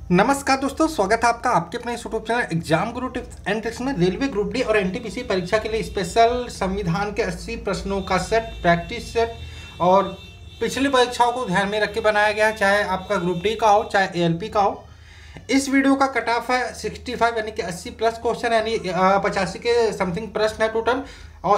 नमस्कार दोस्तों, स्वागत है आपका आपके अपने YouTube channel exam guru tips and tricks में। रेलवे ग्रुप डी और एनटीपीसी परीक्षा के लिए स्पेशल संविधान के 80 प्रश्नों का सेट, प्रैक्टिस सेट और पिछली परीक्षाओं को ध्यान में रख के बनाया गया है, चाहे आपका ग्रुप डी का हो चाहे एएलपी का हो। इस वीडियो का कट ऑफ है 65 यानी कि 80 प्लस क्वेश्चन, यानी 85 के समथिंग प्रश्न है टोटल। और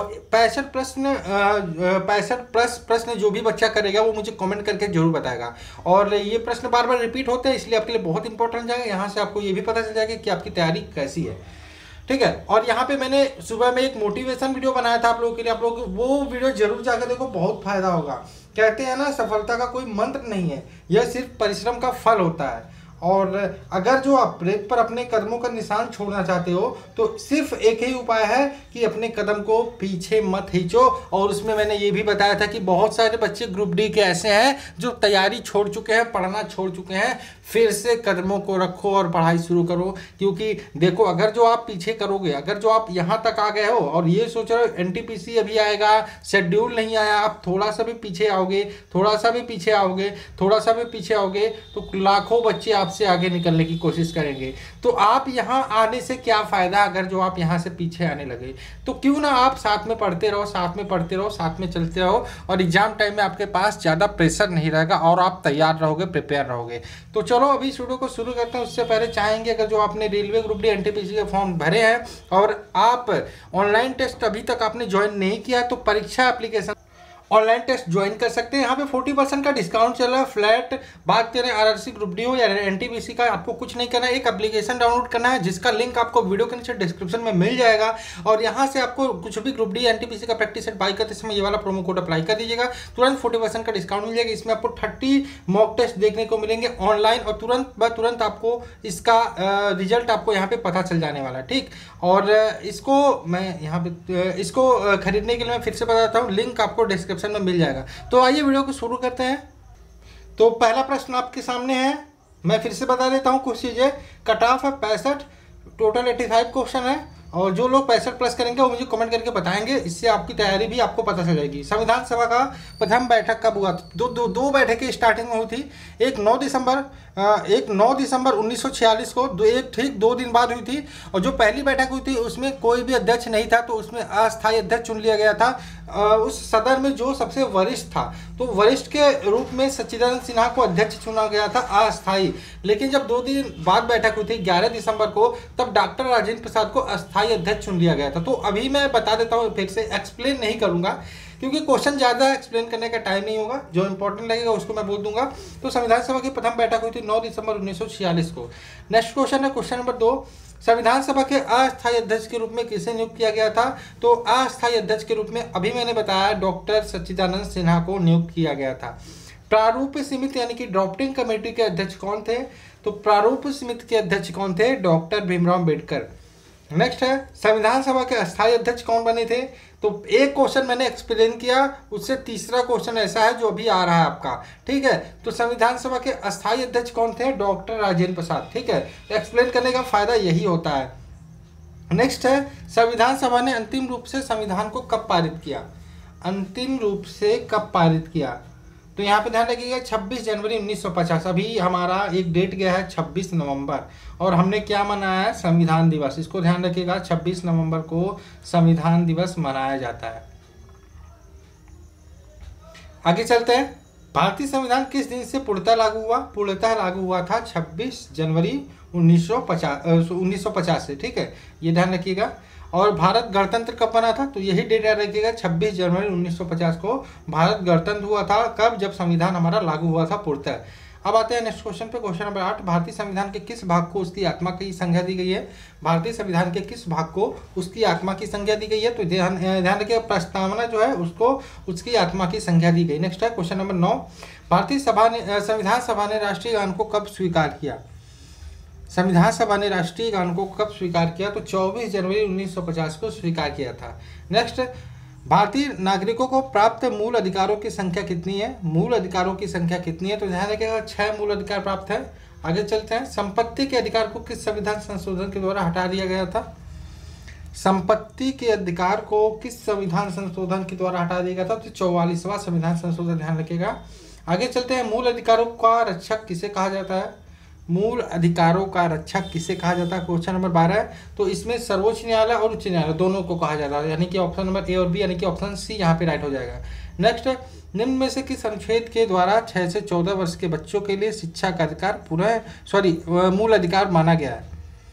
65 प्लस प्रश्न जो भी बच्चा करेगा वो मुझे कमेंट करके जरूर बताएगा। और ये प्रश्न बार बार रिपीट होते हैं, इसलिए आपके लिए बहुत इंपॉर्टेंट जाएगा। यहाँ से आपको ये भी पता चल जाएगा कि आपकी तैयारी कैसी है, ठीक है। और यहाँ पे मैंने सुबह में एक मोटिवेशन वीडियो बनाया था आप लोगों के लिए, आप लोग वो वीडियो जरूर जाकर देखो, बहुत फायदा होगा। कहते हैं ना, सफलता का कोई मंत्र नहीं है, यह सिर्फ परिश्रम का फल होता है। और अगर जो आप ब्रेक पर अपने कदमों का निशान छोड़ना चाहते हो तो सिर्फ एक ही उपाय है कि अपने कदम को पीछे मत खींचो। और उसमें मैंने ये भी बताया था कि बहुत सारे बच्चे ग्रुप डी के ऐसे हैं जो तैयारी छोड़ चुके हैं, पढ़ना छोड़ चुके हैं। फिर से कदमों को रखो और पढ़ाई शुरू करो, क्योंकि देखो, अगर जो आप पीछे करोगे, अगर जो आप यहाँ तक आ गए हो और ये सोच रहे हो एनटीपीसी अभी आएगा, शेड्यूल नहीं आया, आप थोड़ा सा भी पीछे आओगे, थोड़ा सा भी पीछे आओगे, थोड़ा सा भी पीछे आओगे तो लाखों बच्चे आपसे आगे निकलने की कोशिश करेंगे। तो आप यहाँ आने से क्या फायदा, अगर जो आप यहाँ से पीछे आने लगे। तो क्यों ना आप साथ में पढ़ते रहो, साथ में पढ़ते रहो, साथ में चलते रहो, और एग्जाम टाइम में आपके पास ज़्यादा प्रेशर नहीं रहेगा और आप तैयार रहोगे, प्रिपेयर रहोगे। तो चलो अभी इस वीडियो को शुरू करते हैं। उससे पहले चाहेंगे, अगर जो आपने रेलवे ग्रुप डी एनटीपीसी के फॉर्म भरे हैं और आप ऑनलाइन टेस्ट अभी तक आपने ज्वाइन नहीं किया तो परीक्षा एप्लीकेशन ऑनलाइन टेस्ट ज्वाइन कर सकते हैं। यहाँ पे 40% का डिस्काउंट चल रहा है फ्लैट। बात करें आरआरसी ग्रुप डी हो या एनटीपीसी का, आपको कुछ नहीं करना है, एक एप्लीकेशन डाउनलोड करना है जिसका लिंक आपको वीडियो के नीचे डिस्क्रिप्शन में मिल जाएगा। और यहाँ से आपको कुछ भी ग्रुप डी एनटीपीसी का प्रैक्टिस सेट बाय करते समय ये वाला प्रोमो कोड अप्लाई कर दीजिएगा, तुरंत 40% का डिस्काउंट मिल जाएगा। इसमें आपको 30 मॉक टेस्ट देखने को मिलेंगे ऑनलाइन, और तुरंत आपको इसका रिजल्ट आपको यहाँ पे पता चल जाने वाला है, ठीक। और इसको मैं यहाँ पे इसको खरीदने के लिए मैं फिर से बताता हूँ, लिंक आपको डिस्क्रिप्शन में मिल जाएगा। तो आइए वीडियो को शुरू करते हैं। तो पहला प्रश्न आपके सामने है, मैं फिर से बता देता हूँ कुछ चीज़ें। कट ऑफ है 65, टोटल 85 क्वेश्चन है, और जो लोग 65 प्लस करेंगे वो मुझे कमेंट करके बताएंगे, इससे आपकी तैयारी भी आपको पता चल जाएगी। संविधान सभा का प्रथम बैठक कब हुआ? दो बैठकें स्टार्टिंग में हुई थी। एक 9 दिसंबर 1946 को, ठीक 2 दिन बाद हुई थी। और जो पहली बैठक हुई थी उसमें कोई भी अध्यक्ष नहीं था, तो उसमें अस्थायी अध्यक्ष चुन लिया गया था। उस सदन में जो सबसे वरिष्ठ था, तो वरिष्ठ के रूप में सच्चिदानंद सिन्हा को अध्यक्ष चुना गया था, अस्थायी। लेकिन जब 2 दिन बाद बैठक हुई थी 11 दिसंबर को, तब डॉक्टर राजेंद्र प्रसाद को अस्थायी अध्यक्ष चुन लिया गया था। तो अभी मैं बता देता हूँ, फिर से एक्सप्लेन नहीं करूंगा क्योंकि क्वेश्चन ज़्यादा एक्सप्लेन करने का टाइम नहीं होगा, जो इंपॉर्टेंट लगेगा उसको मैं बोल दूंगा। तो संविधान सभा की प्रथम बैठक हुई थी 9 दिसंबर 1946 को। नेक्स्ट क्वेश्चन है क्वेश्चन नंबर 2, संविधान सभा के अस्थायी अध्यक्ष के रूप में किसे नियुक्त किया गया था? तो अस्थायी अध्यक्ष के रूप में अभी मैंने बताया डॉक्टर सच्चिदानंद सिन्हा को नियुक्त किया गया था। प्रारूप समिति यानी कि ड्राफ्टिंग कमेटी के अध्यक्ष कौन थे? तो प्रारूप समिति के अध्यक्ष कौन थे? डॉक्टर भीमराव अम्बेडकर। नेक्स्ट है, संविधान सभा के अस्थायी अध्यक्ष कौन बने थे? तो एक क्वेश्चन मैंने एक्सप्लेन किया, उससे तीसरा क्वेश्चन ऐसा है जो अभी आ रहा है आपका, ठीक है। तो संविधान सभा के अस्थायी अध्यक्ष कौन थे? डॉक्टर राजेंद्र प्रसाद, ठीक है। एक्सप्लेन करने का फायदा यही होता है। नेक्स्ट है, संविधान सभा ने अंतिम रूप से संविधान को कब पारित किया? अंतिम रूप से कब पारित किया? तो यहाँ पे ध्यान रखिएगा 26 जनवरी 1950। अभी हमारा एक डेट गया है 26 नवंबर, और हमने क्या मनाया है? संविधान दिवस। इसको ध्यान रखिएगा, 26 नवंबर को संविधान दिवस मनाया जाता है। आगे चलते हैं। भारतीय संविधान किस दिन से पूर्णतः लागू हुआ? पूर्णतः लागू हुआ था 26 जनवरी 1950 से, ठीक है, ये ध्यान रखिएगा। और भारत गणतंत्र कब बना था? तो यही डेट याद रखिएगा, 26 जनवरी 1950 को भारत गणतंत्र हुआ था। कब? जब संविधान हमारा लागू हुआ था पूर्णतः। अब आते हैं नेक्स्ट क्वेश्चन पे, क्वेश्चन नंबर 8, भारतीय संविधान के किस भाग को उसकी आत्मा की संज्ञा दी गई है? भारतीय संविधान के किस भाग को उसकी आत्मा की संज्ञा दी गई है? तो ध्यान रखिएगा, प्रस्तावना जो है उसको उसकी आत्मा की संज्ञा दी गई। नेक्स्ट है क्वेश्चन नंबर 9, भारतीय संविधान सभा ने राष्ट्रीय गान को कब स्वीकार किया? संविधान सभा ने राष्ट्रीय गान को कब स्वीकार किया? तो 24 जनवरी 1950 को स्वीकार किया था। नेक्स्ट, भारतीय नागरिकों को प्राप्त मूल अधिकारों की संख्या कितनी है? मूल अधिकारों की संख्या कितनी है? तो ध्यान रखिएगा 6 मूल अधिकार प्राप्त है। आगे चलते हैं, संपत्ति के अधिकार को किस संविधान संशोधन के द्वारा हटा दिया गया था? संपत्ति के अधिकार को किस संविधान संशोधन के द्वारा हटा दिया गया था? तो 44वां संविधान संशोधन, ध्यान रखिएगा। आगे चलते हैं, मूल अधिकारों का रक्षक किसे कहा जाता है? मूल अधिकारों का रक्षक किसे कहा जाता है, क्वेश्चन नंबर 12 है। तो इसमें सर्वोच्च न्यायालय और उच्च न्यायालय दोनों को कहा जाता है, यानी कि ऑप्शन नंबर ए और बी, यानी कि ऑप्शन सी यहाँ पे राइट हो जाएगा। नेक्स्ट, निम्न में से किस अनुच्छेद के द्वारा 6 से 14 वर्ष के बच्चों के लिए शिक्षा का अधिकार मूल अधिकार माना गया है?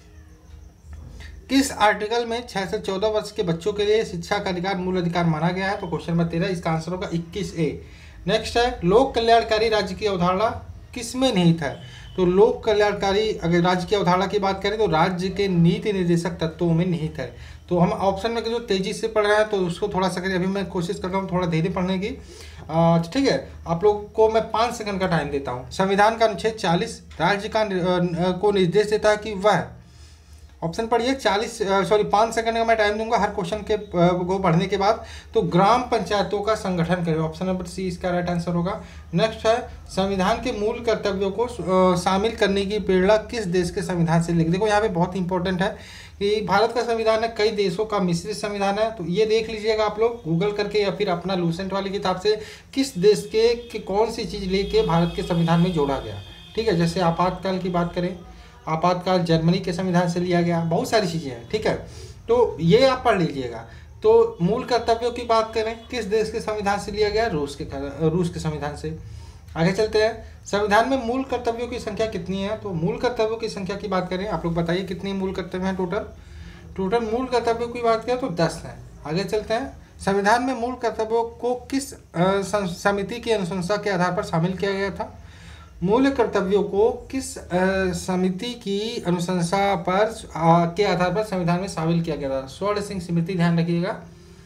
किस आर्टिकल में 6 से 14 वर्ष के बच्चों के लिए शिक्षा का अधिकार मूल अधिकार माना गया है? तो क्वेश्चन नंबर 13, इसका आंसर होगा 21A। नेक्स्ट है, लोक कल्याणकारी राज्य की अवधारणा किसमें निहित है? तो लोक कल्याणकारी अगर राज्य की अवधारणा की बात करें तो राज्य के नीति निर्देशक तत्वों में निहित है। तो हम ऑप्शन में जो तेजी से पढ़ रहे हैं तो उसको थोड़ा सा करें, अभी मैं कोशिश कर रहा हूँ थोड़ा धीरे पढ़ने की। ठीक है, आप लोग को मैं 5 सेकंड का टाइम देता हूँ। संविधान का अनुच्छेद 40 राज्य को निर्देश देता है कि वह, ऑप्शन पढ़िए 5 सेकंड का मैं टाइम दूंगा हर क्वेश्चन के को पढ़ने के बाद। तो ग्राम पंचायतों का संगठन करे, ऑप्शन नंबर सी इसका राइट आंसर होगा। नेक्स्ट है, संविधान के मूल कर्तव्यों को शामिल करने की प्रेरणा किस देश के संविधान से लेगी? देखो यहाँ पे बहुत इंपॉर्टेंट है कि भारत का संविधान है, कई देशों का मिश्रित संविधान है। तो ये देख लीजिएगा आप लोग गूगल करके या फिर अपना लूसेंट वाली किताब से, किस देश के कौन सी चीज़ लेके भारत के संविधान में जोड़ा गया। ठीक है, जैसे आपातकाल की बात करें, आपातकाल जर्मनी के संविधान से लिया गया, बहुत सारी चीज़ें हैं। ठीक है, तो ये आप पढ़ लीजिएगा। तो मूल कर्तव्यों की बात करें, किस देश के संविधान से लिया गया? रूस के संविधान से। आगे चलते हैं, संविधान में मूल कर्तव्यों की संख्या कितनी है? तो मूल कर्तव्यों की संख्या की बात करें, आप लोग बताइए कितनी मूल कर्तव्य हैं टोटल मूल कर्तव्यों की बात करें तो 10 हैं। आगे चलते हैं, संविधान में मूल कर्तव्यों को किस समिति की अनुशंसा के आधार पर शामिल किया गया था? मूल कर्तव्यों को किस समिति की अनुशंसा पर के आधार पर संविधान में शामिल किया गया था? स्वर्ण सिंह समिति, ध्यान रखिएगा।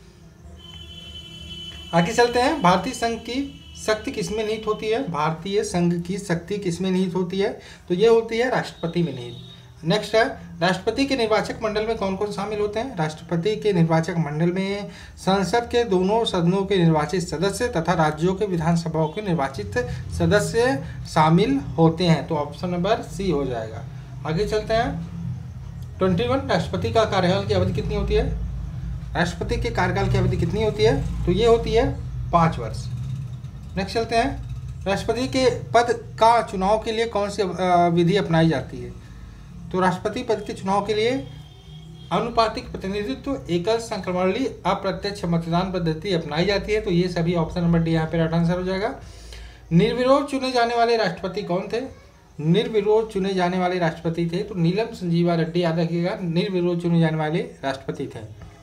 आगे चलते हैं, भारतीय संघ की शक्ति किसमें निहित होती है? भारतीय संघ की शक्ति किसमें निहित होती है? तो ये होती है राष्ट्रपति में निहित। नेक्स्ट है, राष्ट्रपति के निर्वाचक मंडल में कौन कौन शामिल होते हैं? राष्ट्रपति के निर्वाचक मंडल में संसद के दोनों सदनों के निर्वाचित सदस्य तथा राज्यों के विधानसभाओं के निर्वाचित सदस्य शामिल होते हैं। तो ऑप्शन नंबर सी हो जाएगा। आगे चलते हैं, 21, राष्ट्रपति का कार्यकाल की अवधि कितनी होती है? राष्ट्रपति के कार्यकाल की अवधि कितनी होती है? तो ये होती है 5 वर्ष। नेक्स्ट चलते हैं, राष्ट्रपति के पद का चुनाव के लिए कौन सी विधि अपनाई जाती है? तो राष्ट्रपति पद के चुनाव के लिए अनुपातिक प्रतिनिधित्व, एकल संक्रमणीय अप्रत्यक्ष मतदान पद्धति अपनाई जाती है। तो ये सभी ऑप्शन नंबर डी यहाँ पे राइट आंसर हो जाएगा। निर्विरोध चुने जाने वाले राष्ट्रपति कौन थे? निर्विरोध चुने जाने वाले राष्ट्रपति थे तो नीलम संजीवा रेड्डी, याद रखिएगा, निर्विरोध चुने जाने वाले राष्ट्रपति थे।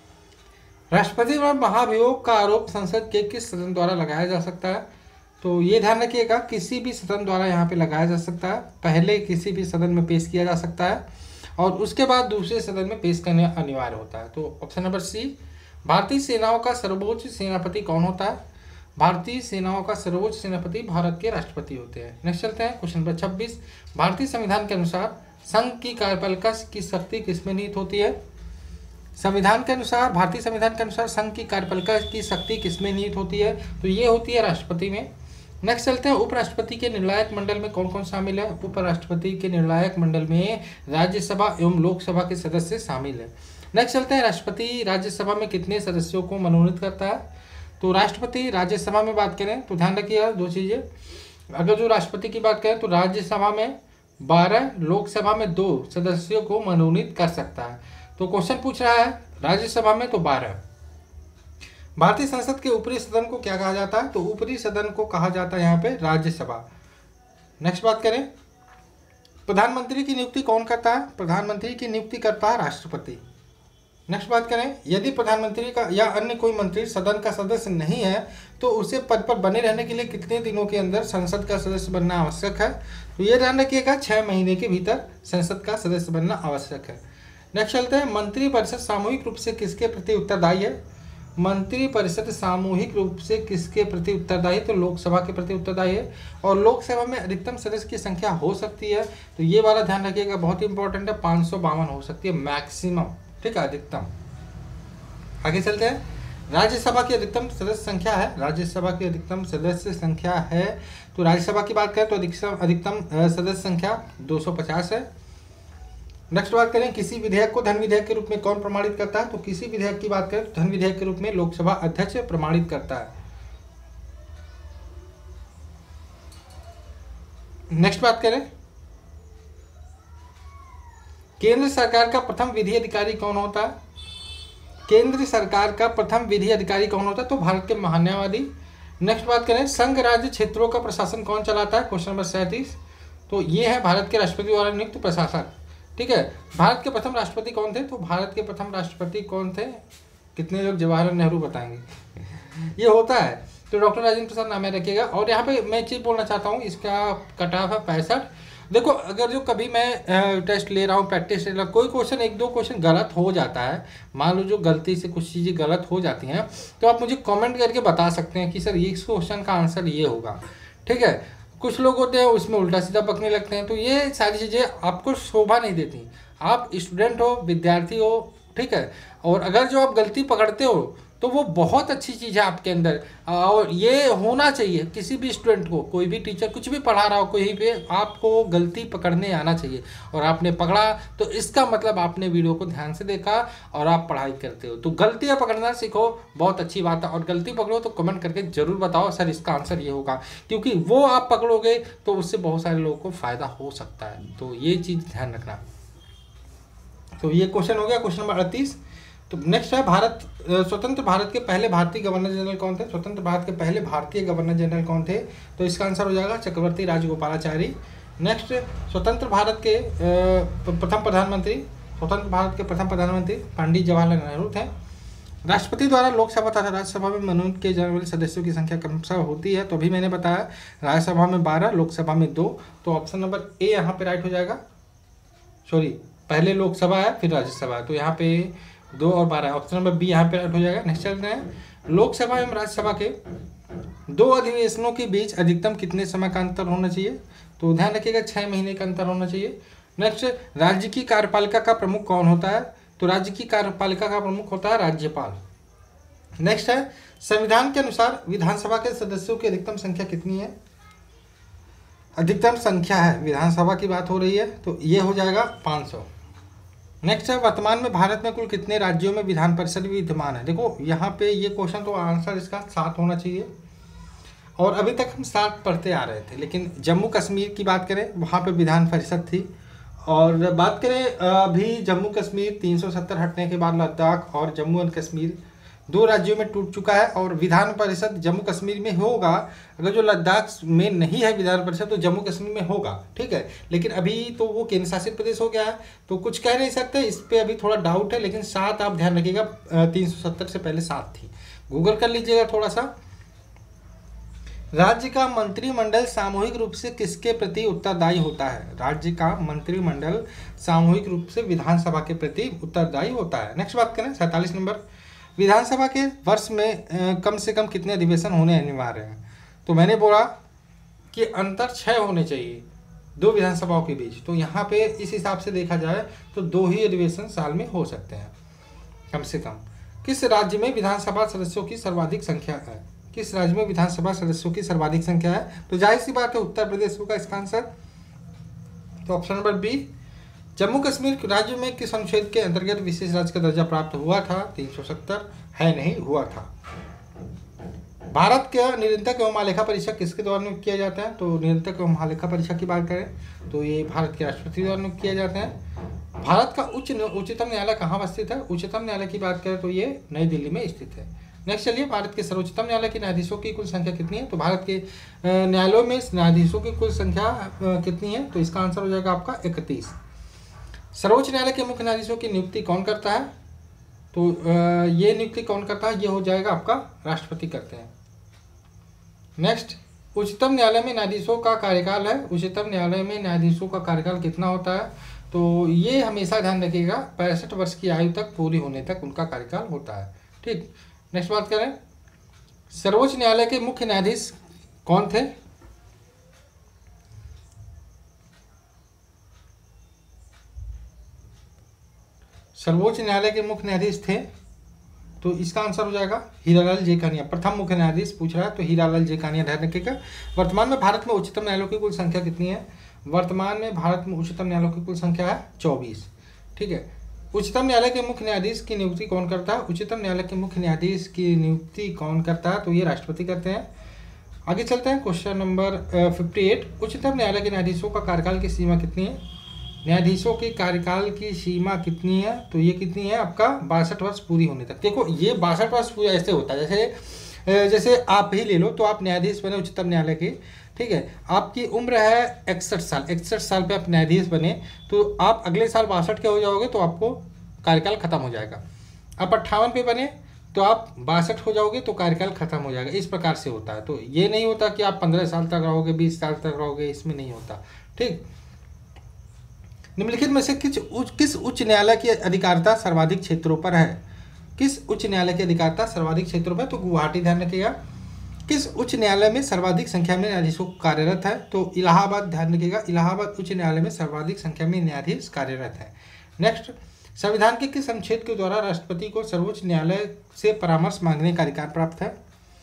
राष्ट्रपति पर महाभियोग का आरोप संसद के किस सदन द्वारा लगाया जा सकता है? तो ये ध्यान रखिएगा, किसी भी सदन द्वारा यहाँ पे लगाया जा सकता है। पहले किसी भी सदन में पेश किया जा सकता है और उसके बाद दूसरे सदन में पेश करना अनिवार्य होता है। तो ऑप्शन नंबर सी। भारतीय सेनाओं का सर्वोच्च सेनापति कौन होता है? भारतीय सेनाओं का सर्वोच्च सेनापति भारत के राष्ट्रपति होते हैं। नेक्स्ट चलते हैं, क्वेश्चन नंबर 26, भारतीय संविधान के अनुसार संघ की कार्यपालिका की शक्ति किसमें निहित होती है? संविधान के अनुसार, भारतीय संविधान के अनुसार संघ की कार्यपालिका की शक्ति किसमें निहित होती है? तो ये होती है राष्ट्रपति में। नेक्स्ट चलते हैं, उपराष्ट्रपति के निर्णायक मंडल में कौन कौन शामिल है? उपराष्ट्रपति के निर्णायक मंडल में राज्यसभा एवं लोकसभा के सदस्य शामिल है। नेक्स्ट चलते हैं, राष्ट्रपति राज्यसभा में कितने सदस्यों को मनोनीत करता है? तो राष्ट्रपति राज्यसभा में बात करें तो ध्यान रखिएगा 2 चीजें, अगर जो राष्ट्रपति की बात करें तो राज्यसभा में 12, लोकसभा में 2 सदस्यों को मनोनीत कर सकता है। तो क्वेश्चन पूछ रहा है राज्यसभा में तो 12। भारतीय संसद के ऊपरी सदन को क्या कहा जाता है? तो ऊपरी सदन को कहा जाता है यहाँ पे राज्यसभा। नेक्स्ट बात करें, प्रधानमंत्री की नियुक्ति कौन करता है? प्रधानमंत्री की नियुक्ति करता है राष्ट्रपति। नेक्स्ट बात करें, यदि प्रधानमंत्री का या अन्य कोई मंत्री सदन का सदस्य नहीं है तो उसे पद पर बने रहने के लिए कितने दिनों के अंदर संसद का सदस्य बनना आवश्यक है? तो ये ध्यान रखिएगा, 6 महीने के भीतर संसद का सदस्य बनना आवश्यक है। नेक्स्ट चलते हैं, मंत्रिपरिषद सामूहिक रूप से किसके प्रति उत्तरदायी है? मंत्रिपरिषद सामूहिक रूप से किसके प्रति उत्तरदायी? तो लोकसभा के प्रति उत्तरदायी है और लोकसभा में अधिकतम सदस्य की संख्या हो सकती है, तो ये वाला ध्यान रखिएगा, बहुत इंपॉर्टेंट है, 552 हो सकती है मैक्सिमम, ठीक है, अधिकतम। आगे चलते हैं, राज्यसभा की अधिकतम सदस्य संख्या है, राज्यसभा की अधिकतम सदस्य संख्या है, तो राज्यसभा की बात करें तो अधिकतम सदस्य संख्या 250 है। नेक्स्ट बात करें, किसी विधेयक को धन विधेयक के रूप में कौन प्रमाणित करता है? तो किसी विधेयक की बात करें तो धन विधेयक के रूप में लोकसभा अध्यक्ष प्रमाणित करता है। नेक्स्ट बात करें, केंद्र सरकार का प्रथम विधि अधिकारी कौन होता है? केंद्र सरकार का प्रथम विधि अधिकारी कौन होता है? तो भारत के महान्यायवादी। नेक्स्ट बात करें, संघ राज्य क्षेत्रों का प्रशासन कौन चलाता है? Question number 37। तो ये है भारत के राष्ट्रपति द्वारा नियुक्त प्रशासक। ठीक है, भारत के प्रथम राष्ट्रपति कौन थे? तो भारत के प्रथम राष्ट्रपति कौन थे? कितने लोग जवाहरलाल नेहरू बताएंगे। ये होता है, तो डॉक्टर राजेंद्र प्रसाद नाम याद रखिएगा। और यहाँ पे मैं चीज़ बोलना चाहता हूँ, इसका कट ऑफ है 65। देखो, अगर जो कभी मैं टेस्ट ले रहा हूँ, प्रैक्टिस ले रहा हूँ, कोई क्वेश्चन एक दो क्वेश्चन गलत हो जाता है, मान लो जो गलती से कुछ चीज़ें गलत हो जाती हैं, तो आप मुझे कमेंट करके बता सकते हैं कि सर ये इस क्वेश्चन का आंसर ये होगा। ठीक है, कुछ लोग होते हैं उसमें उल्टा सीधा पकने लगते हैं, तो ये सारी चीज़ें आपको शोभा नहीं देती। आप स्टूडेंट हो, विद्यार्थी हो, ठीक है, और अगर जो आप गलती पकड़ते हो तो वो बहुत अच्छी चीज़ है आपके अंदर, और ये होना चाहिए किसी भी स्टूडेंट को। कोई भी टीचर कुछ भी पढ़ा रहा हो कहीं पे, आपको गलती पकड़ने आना चाहिए, और आपने पकड़ा तो इसका मतलब आपने वीडियो को ध्यान से देखा और आप पढ़ाई करते हो। तो गलतियाँ पकड़ना सीखो, बहुत अच्छी बात है। और गलती पकड़ो तो कमेंट करके ज़रूर बताओ सर इसका आंसर ये होगा, क्योंकि वो आप पकड़ोगे तो उससे बहुत सारे लोगों को फ़ायदा हो सकता है। तो ये चीज़ ध्यान रखना। तो ये क्वेश्चन हो गया, क्वेश्चन नंबर 38। तो नेक्स्ट है, स्वतंत्र भारत के पहले भारतीय गवर्नर जनरल कौन थे? स्वतंत्र भारत के पहले भारतीय गवर्नर जनरल कौन थे? तो इसका आंसर हो जाएगा चक्रवर्ती राजगोपालाचारी। नेक्स्ट, स्वतंत्र भारत के प्रथम प्रधानमंत्री, स्वतंत्र भारत के प्रथम प्रधानमंत्री पंडित जवाहरलाल नेहरू थे। राष्ट्रपति द्वारा लोकसभा तथा राज्यसभा में मनोनीत किए जाने वाले सदस्यों की संख्या क्रमशः होती है? तो अभी मैंने बताया, राज्यसभा में 12, लोकसभा में 2। तो ऑप्शन नंबर ए यहाँ पे राइट हो जाएगा। सॉरी, पहले लोकसभा है फिर राज्यसभा है, तो यहाँ पे 2 और 12, ऑप्शन नंबर बी यहाँ पे राइट हो जाएगा। नेक्स्ट चलते हैं, लोकसभा एवं राज्यसभा के 2 अधिवेशनों के बीच अधिकतम कितने समय का अंतर होना चाहिए? तो ध्यान रखिएगा 6 महीने का अंतर होना चाहिए। नेक्स्ट, राज्य की कार्यपालिका का प्रमुख कौन होता है? तो राज्य की कार्यपालिका का प्रमुख होता है राज्यपाल। नेक्स्ट है, संविधान के अनुसार विधानसभा के सदस्यों की अधिकतम संख्या कितनी है? अधिकतम संख्या है, विधानसभा की बात हो रही है, तो ये हो जाएगा 500। नेक्स्ट है, वर्तमान में भारत में कुल कितने राज्यों में विधान परिषद विद्यमान है? देखो यहाँ पे ये क्वेश्चन, तो आंसर इसका 7 होना चाहिए, और अभी तक हम 7 पढ़ते आ रहे थे। लेकिन जम्मू कश्मीर की बात करें, वहाँ पे विधान परिषद थी। और बात करें अभी जम्मू कश्मीर 370 हटने के बाद लद्दाख और जम्मू एंड कश्मीर 2 राज्यों में टूट चुका है, और विधान परिषद जम्मू कश्मीर में होगा। अगर जो लद्दाख में नहीं है विधान परिषद, तो जम्मू कश्मीर में होगा। ठीक है, लेकिन अभी तो वो केंद्र शासित प्रदेश हो गया है, तो कुछ कह नहीं सकते, इस पर अभी थोड़ा डाउट है। लेकिन 7 आप ध्यान रखिएगा, 370 से पहले 7 थी, गूगल कर लीजिएगा थोड़ा सा। राज्य का मंत्रिमंडल सामूहिक रूप से किसके प्रति उत्तरदायी होता है? राज्य का मंत्रिमंडल सामूहिक रूप से विधानसभा के प्रति उत्तरदायी होता है। नेक्स्ट बात करें, 47 नंबर, विधानसभा के वर्ष में कम से कम कितने अधिवेशन होने अनिवार्य हैं? तो मैंने बोला कि अंतर 6 होने चाहिए 2 विधानसभाओं के बीच। तो यहाँ पे इस हिसाब से देखा जाए तो 2 ही अधिवेशन साल में हो सकते हैं कम से कम। किस राज्य में विधानसभा सदस्यों की सर्वाधिक संख्या है? किस राज्य में विधानसभा सदस्यों की सर्वाधिक संख्या है? तो जाहिर सी बात है उत्तर प्रदेश होगा इसका आंसर। तो option number B. Jammu Kashmir राज्य में किस अनुच्छेद के अंतर्गत विशेष राज्य का दर्जा प्राप्त हुआ था? 370 है, नहीं हुआ था। भारत का निरंतर एवं महालेखा परीक्षक किसके द्वारा नियुक्त किया जाता है? तो निरंतर एवं महालेखा परीक्षक की बात करें तो ये भारत के राष्ट्रपति द्वारा नियुक्त किया जाते हैं। भारत का उच्चतम न्यायालय कहाँ अवस्थित है? उच्चतम न्यायालय की बात करें तो ये नई दिल्ली में स्थित है। नेक्स्ट चलिए, भारत के सर्वोच्चतम न्यायालय के न्यायाधीशों की कुल संख्या कितनी है? तो भारत के न्यायालयों में न्यायाधीशों की कुल संख्या कितनी है? तो इसका आंसर हो जाएगा आपका 31। सर्वोच्च न्यायालय के मुख्य न्यायाधीशों की नियुक्ति कौन करता है? तो ये नियुक्ति कौन करता है? ये हो जाएगा आपका राष्ट्रपति करते हैं। नेक्स्ट, उच्चतम न्यायालय में न्यायाधीशों का कार्यकाल है। उच्चतम न्यायालय में न्यायाधीशों का कार्यकाल कितना होता है? तो ये हमेशा ध्यान रखिएगा, 65 वर्ष की आयु तक पूरी होने तक उनका कार्यकाल होता है। ठीक, नेक्स्ट बात करें, सर्वोच्च न्यायालय के मुख्य न्यायाधीश कौन थे? सर्वोच्च न्यायालय के मुख्य न्यायाधीश थे, तो इसका आंसर हो जाएगा हीरालाल जेकानिया। प्रथम मुख्य न्यायाधीश पूछ रहा है तो हीरालाल जेकानिया ध्यान रखिएगा। वर्तमान में भारत में उच्चतम न्यायालयों की कुल संख्या कितनी है? वर्तमान में भारत में उच्चतम न्यायालयों की कुल संख्या है 24। ठीक है, उच्चतम न्यायालय के मुख्य न्यायाधीश की नियुक्ति कौन करता है? उच्चतम न्यायालय के मुख्य न्यायाधीश की नियुक्ति कौन करता है? तो ये राष्ट्रपति करते हैं। आगे चलते हैं, क्वेश्चन नंबर 58। उच्चतम न्यायालय के न्यायाधीशों का कार्यकाल की सीमा कितनी है? न्यायाधीशों के कार्यकाल की सीमा कितनी है? तो ये कितनी है आपका 62 वर्ष पूरी होने तक। देखो ये 62 वर्ष पूरा ऐसे होता है, जैसे आप ही ले लो, तो आप न्यायाधीश बने उच्चतम न्यायालय के, ठीक है, आपकी उम्र है 61 साल, 61 साल पे आप न्यायाधीश बने, तो आप अगले साल 62 के हो जाओगे तो आपको कार्यकाल खत्म हो जाएगा। आप 58 पे बने तो आप 62 हो जाओगे तो कार्यकाल खत्म हो जाएगा। इस प्रकार से होता है। तो ये नहीं होता कि आप 15 साल तक रहोगे, 20 साल तक रहोगे, इसमें नहीं होता। ठीक, निम्नलिखित में से किस उच्च न्यायालय की अधिकारिता सर्वाधिक क्षेत्रों पर है? किस उच्च न्यायालय की अधिकारिता सर्वाधिक क्षेत्रों पर? तो गुवाहाटी, ध्यान रखिएगा। किस उच्च न्यायालय में सर्वाधिक संख्या में न्यायाधीशों कार्यरत है? तो इलाहाबाद, ध्यान रखिएगा, इलाहाबाद उच्च न्यायालय में सर्वाधिक संख्या में न्यायाधीश कार्यरत है। नेक्स्ट, संविधान के किस अनुच्छेद के द्वारा राष्ट्रपति को सर्वोच्च न्यायालय से परामर्श मांगने का अधिकार प्राप्त है?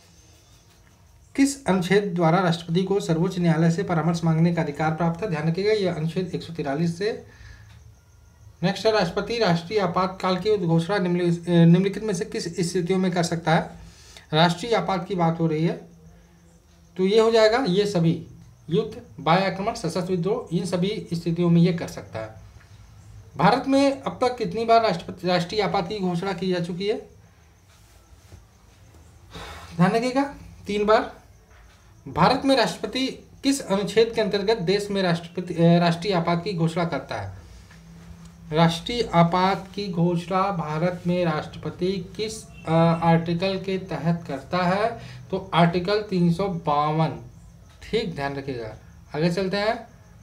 किस अनुच्छेद द्वारा राष्ट्रपति को सर्वोच्च न्यायालय से परामर्श मांगने का अधिकार प्राप्त है? ध्यान रखिएगा, यह अनुच्छेद 143 से। नेक्स्ट है, राष्ट्रपति राष्ट्रीय आपातकाल की घोषणा निम्नलिखित में से किस स्थितियों में कर सकता है? राष्ट्रीय आपात की बात हो रही है तो ये हो जाएगा, ये सभी युद्ध, वायु आक्रमण, सशस्त्र विद्रोह, इन सभी स्थितियों में ये कर सकता है। भारत में अब तक कितनी बार राष्ट्रीय आपात की घोषणा की जा चुकी है? ध्यान रखिएगा, 3 बार। भारत में राष्ट्रपति किस अनुच्छेद के अंतर्गत देश में राष्ट्रीय आपात की घोषणा करता है? राष्ट्रीय आपात की घोषणा भारत में राष्ट्रपति किस आर्टिकल के तहत करता है? तो आर्टिकल 352। ठीक, ध्यान रखिएगा। आगे चलते हैं,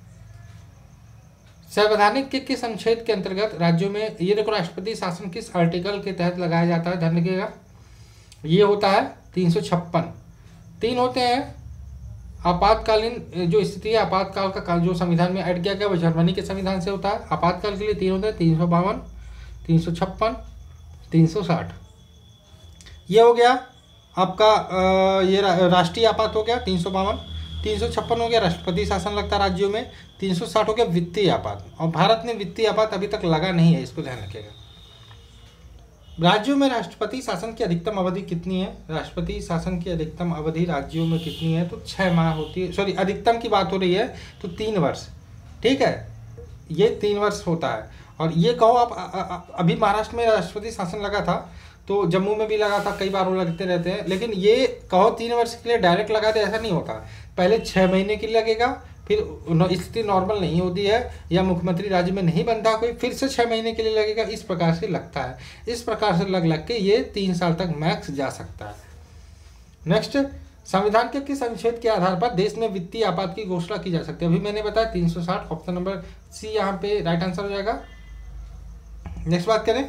संवैधानिक के किस अनुच्छेद के अंतर्गत राज्यों में, ये देखो, राष्ट्रपति शासन किस आर्टिकल के तहत लगाया जाता है? ध्यान रखिएगा, ये होता है 356। 3 होते हैं। आपातकालीन जो स्थिति है, आपातकाल का काल जो संविधान में ऐड किया गया वो जर्मनी के संविधान से होता है। आपातकाल के लिए 3 होते हैं, 352, 356, 360। ये हो गया आपका ये राष्ट्रीय आपात हो गया 352। 356 हो गया राष्ट्रपति शासन लगता है राज्यों में। 360 हो गया वित्तीय आपात, और भारत में वित्तीय आपात अभी तक लगा नहीं है, इसको ध्यान रखिएगा। राज्यों में राष्ट्रपति शासन की अधिकतम अवधि कितनी है? राष्ट्रपति शासन की अधिकतम अवधि राज्यों में कितनी है? तो 6 माह होती है। सॉरी, अधिकतम की बात हो रही है तो 3 वर्ष। ठीक है, ये 3 वर्ष होता है। और ये कहो आप अभी महाराष्ट्र में राष्ट्रपति शासन लगा था, तो जम्मू में भी लगा था, कई बार वो लगते रहते हैं, लेकिन ये कहो 3 वर्ष के लिए डायरेक्ट लगा दे, ऐसा नहीं होता। पहले 6 महीने के लिए लगेगा, फिर स्थिति नॉर्मल नहीं होती है या मुख्यमंत्री राज्य में नहीं बनता कोई, फिर से 6 महीने के लिए लगेगा। इस प्रकार से लगता है। इस प्रकार से लग के ये 3 साल तक मैक्स जा सकता है। नेक्स्ट, संविधान के किस अनुच्छेद के आधार पर देश में वित्तीय आपात की घोषणा की जा सकती है? अभी मैंने बताया 360, ऑप्शन नंबर सी यहाँ पे राइट आंसर हो जाएगा। नेक्स्ट बात करें,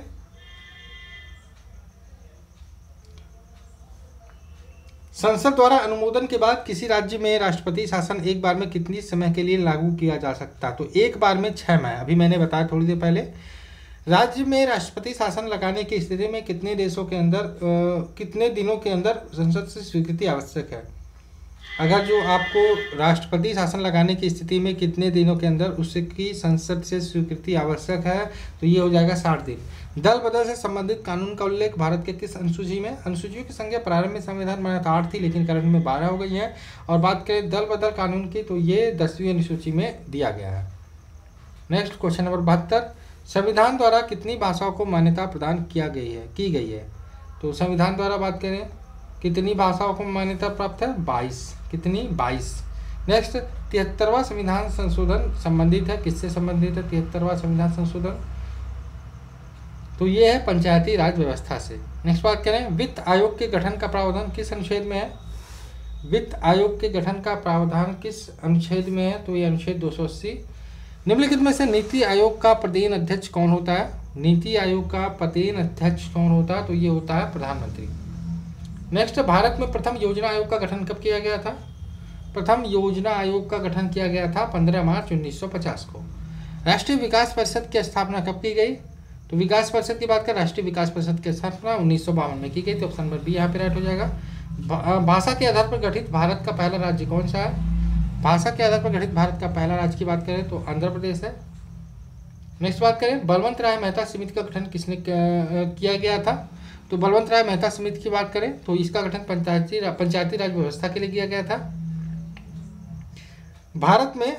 संसद द्वारा अनुमोदन के बाद किसी राज्य में राष्ट्रपति शासन एक बार में कितनी समय के लिए लागू किया जा सकता है? तो एक बार में 6 माह। अभी मैंने बताया थोड़ी देर पहले। राज्य में राष्ट्रपति शासन लगाने की स्थिति में कितने देशों के अंदर कितने दिनों के अंदर संसद से स्वीकृति आवश्यक है? अगर जो आपको राष्ट्रपति शासन लगाने की स्थिति में कितने दिनों के अंदर उसकी संसद से स्वीकृति आवश्यक है, तो ये हो जाएगा 60 दिन। दल बदल से संबंधित कानून का उल्लेख भारत के किस अनुसूची में? अनुसूचियों की संख्या प्रारंभ में संविधान में 8 थी, लेकिन करंट में 12 हो गई है। और बात करें दल बदल कानून की, तो ये 10वीं अनुसूची में दिया गया है। नेक्स्ट, क्वेश्चन नंबर 72, संविधान द्वारा कितनी भाषाओं को मान्यता प्रदान की गई है? तो संविधान द्वारा बात करें कितनी भाषाओं को मान्यता प्राप्त है? 22। कितनी? 22। नेक्स्ट, 73वां संविधान संशोधन संबंधित है, किससे संबंधित है 73वां संविधान संशोधन? तो ये है पंचायती राज व्यवस्था से। नेक्स्ट बात करें, वित्त आयोग के गठन का प्रावधान किस अनुच्छेद में है? वित्त आयोग के गठन का प्रावधान किस अनुच्छेद में है? तो ये अनुच्छेद 280। निम्नलिखित में से नीति आयोग का प्रदेन अध्यक्ष कौन होता है? नीति आयोग का प्रदेन अध्यक्ष कौन होता है? तो ये होता है प्रधानमंत्री। नेक्स्ट, भारत में प्रथम योजना आयोग का गठन कब किया गया था? प्रथम योजना आयोग का गठन किया गया था 15 मार्च 1950 को। राष्ट्रीय विकास परिषद की स्थापना कब की गई? तो विकास परिषद की बात करें, राष्ट्रीय विकास परिषद की स्थापना 1952 में की गई, तो ऑप्शन नंबर बी यहाँ पे राइट हो जाएगा। भाषा के आधार पर गठित भारत का पहला राज्य कौन सा है? भाषा के आधार पर गठित भारत का पहला राज्य की बात करें तो आंध्र प्रदेश है। नेक्स्ट बात करें, बलवंत राय मेहता समिति का गठन किसने किया गया था? तो बलवंत राय मेहता समिति की बात करें तो इसका गठन पंचायती राज व्यवस्था के लिए किया गया था। भारत में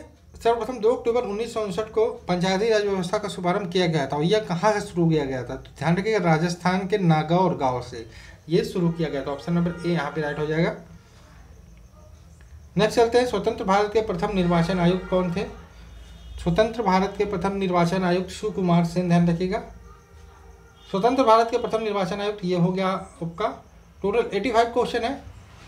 सर्वप्रथम 2 अक्टूबर 1959 को पंचायती राज व्यवस्था का शुभारंभ किया गया था और यह कहाँ से शुरू किया गया था? तो ध्यान रखिएगा, राजस्थान के नागौर गांव से ये शुरू किया गया था। ऑप्शन नंबर ए यहाँ पे राइट हो जाएगा। नेक्स्ट चलते हैं, स्वतंत्र भारत के प्रथम निर्वाचन आयुक्त कौन थे? स्वतंत्र भारत के प्रथम निर्वाचन आयुक्त शिवकुमार सेन, ध्यान रखिएगा। स्वतंत्र भारत के प्रथम निर्वाचन आयुक्त ये हो गया आपका। टोटल 85 क्वेश्चन है।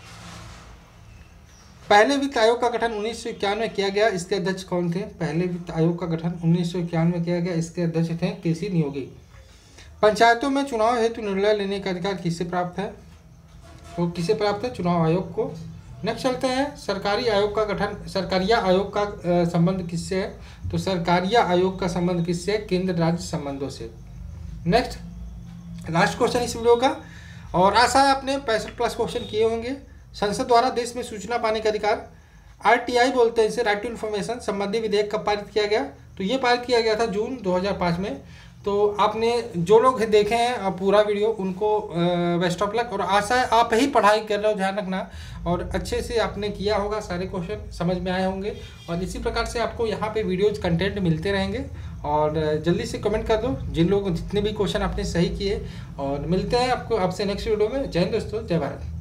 पहले वित्त आयोग का गठन 1951 में किया गया, इसके अध्यक्ष कौन थे? पहले वित्त आयोग का गठन 1951 में किया गया, इसके अध्यक्ष थे केसी नियोगी। पंचायतों में चुनाव हेतु निर्णय लेने का अधिकार किसे प्राप्त है? तो किसे प्राप्त है? चुनाव आयोग को। नेक्स्ट चलते हैं, सरकारी आयोग का गठन, सरकारिया आयोग का संबंध किससे है? तो सरकारिया आयोग का संबंध किससे है? केंद्र राज्य संबंधों से। नेक्स्ट लास्ट क्वेश्चन इस वीडियो का, और आशा है आपने 65+ क्वेश्चन किए होंगे। संसद द्वारा देश में सूचना पाने का अधिकार, RTI बोलते हैं इसे, राइट टू इन्फॉर्मेशन, संबंधी विधेयक कब पारित किया गया? तो ये पारित किया गया था जून 2005 में। तो आपने जो लोग देखे हैं पूरा वीडियो उनको बेस्ट ऑफ लक, और आशा है आप ही पढ़ाई कर रहे हो, ध्यान रखना, और अच्छे से आपने किया होगा, सारे क्वेश्चन समझ में आए होंगे। और इसी प्रकार से आपको यहाँ पे वीडियोज कंटेंट मिलते रहेंगे, और जल्दी से कमेंट कर दो जिन लोगों जितने भी क्वेश्चन आपने सही किए, और मिलते हैं आपको आपसे नेक्स्ट वीडियो में। जय हिंद दोस्तों, जय भारत।